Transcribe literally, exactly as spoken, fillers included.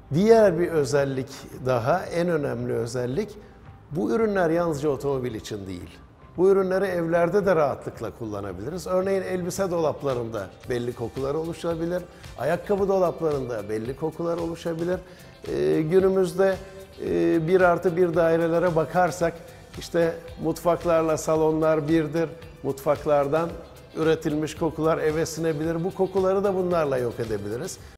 Diğer bir özellik daha, en önemli özellik, bu ürünler yalnızca otomobil için değil. Bu ürünleri evlerde de rahatlıkla kullanabiliriz. Örneğin elbise dolaplarında belli kokular oluşabilir, ayakkabı dolaplarında belli kokular oluşabilir. Ee, günümüzde e, bir artı bir dairelere bakarsak, işte mutfaklarla salonlar birdir, mutfaklardan üretilmiş kokular eve sinebilir. Bu kokuları da bunlarla yok edebiliriz.